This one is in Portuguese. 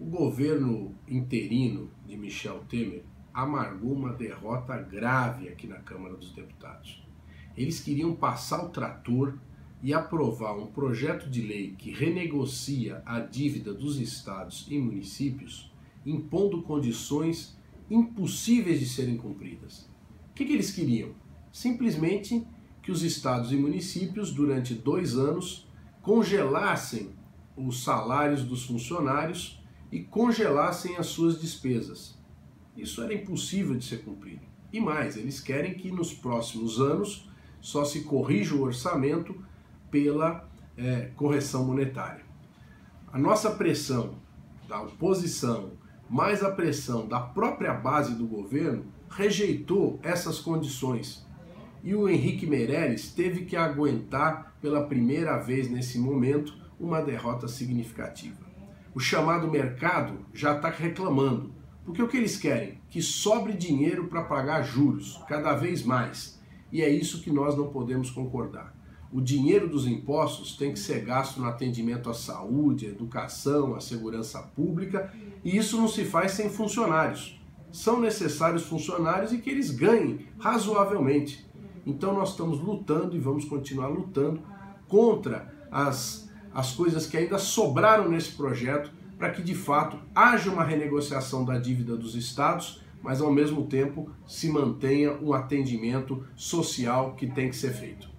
governo interino de Michel Temer amargou uma derrota grave aqui na Câmara dos Deputados. Eles queriam passar o trator e aprovar um projeto de lei que renegocia a dívida dos estados e municípios, impondo condições impossíveis de serem cumpridas. O que eles queriam? Simplesmente que os estados e municípios, durante 2 anos, congelassem os salários dos funcionários e congelassem as suas despesas. Isso era impossível de ser cumprido. E mais, eles querem que nos próximos anos só se corrija o orçamento pela correção monetária. A nossa pressão da oposição, mais a pressão da própria base do governo, rejeitou essas condições. E o Henrique Meirelles teve que aguentar pela primeira vez nesse momento uma derrota significativa. O chamado mercado já está reclamando, porque o que eles querem? Que sobre dinheiro para pagar juros, cada vez mais. E é isso que nós não podemos concordar. O dinheiro dos impostos tem que ser gasto no atendimento à saúde, à educação, à segurança pública, e isso não se faz sem funcionários. São necessários funcionários e que eles ganhem razoavelmente. Então nós estamos lutando e vamos continuar lutando contra as coisas que ainda sobraram nesse projeto, para que de fato haja uma renegociação da dívida dos estados, mas ao mesmo tempo se mantenha um atendimento social que tem que ser feito.